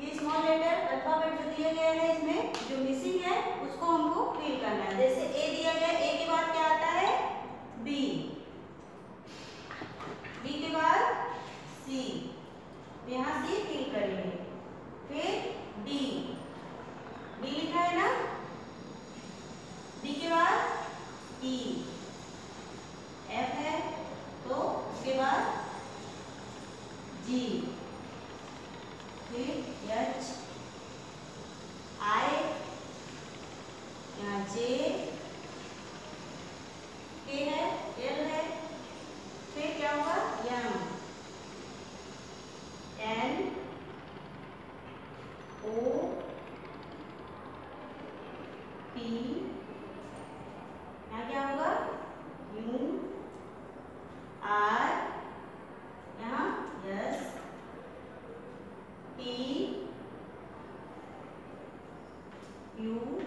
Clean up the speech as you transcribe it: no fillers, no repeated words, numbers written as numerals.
ये small letter alphabet जो दिया गया है इसमें जो मिसिंग है उसको हमको फिल करना है। जैसे ए दिया गया, ए के बाद क्या आता है? बी, बी के बाद सी, यहाँ सी फिल करेंगे। फिर डी, डी लिखा है ना, डी के बाद ई, एफ है तो उसके बाद जी, फिर एच, आई, यहाँ जे, के है, एल है, फिर क्या होगा? एम, एन, ओ, पी, यहाँ क्या होगा? यू, आर, यहाँ यस, टी, यू,